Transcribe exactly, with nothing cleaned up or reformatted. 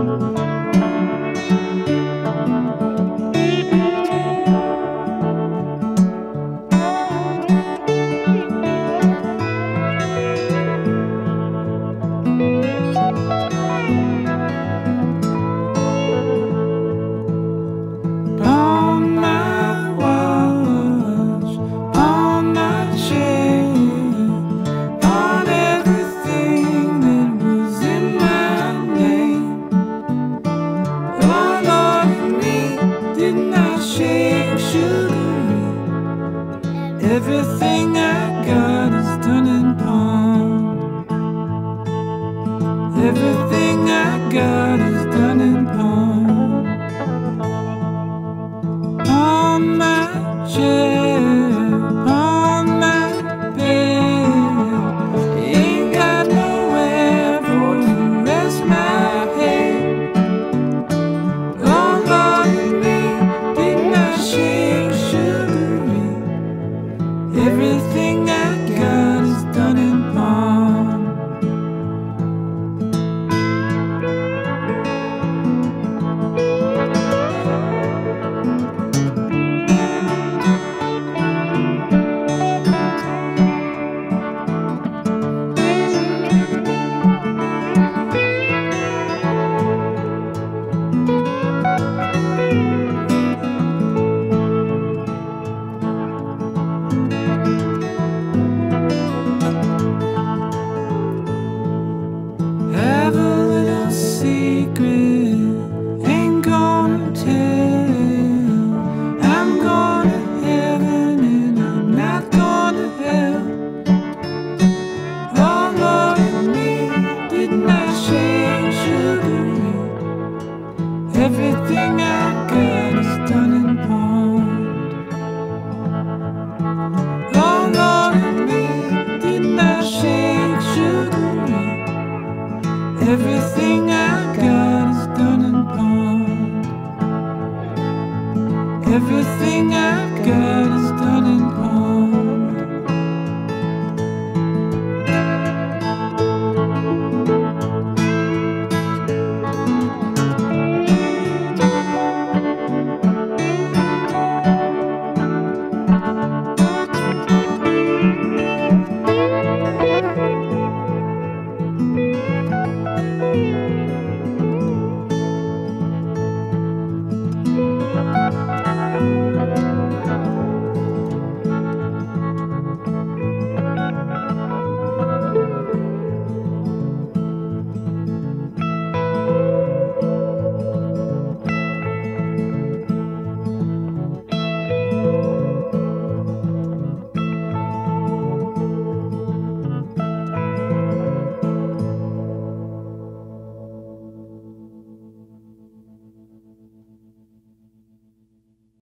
Everything I got is done in pawn. Everything I got is done in pawn. On my chair, on my bed, ain't got nowhere for to rest my head. Oh Lord, me, didn't I shake Sugaree? Everything I got is done in pawn. Have a little secret, ain't gonna tell. I'm going to heaven and I'm not going to hell. Oh Lord, me, didn't I shake Sugaree? Everything I got is done in pawn. Oh Lord, me, didn't I shake Sugaree? Everything I got is done in pawn. Everything I got is done in pawn.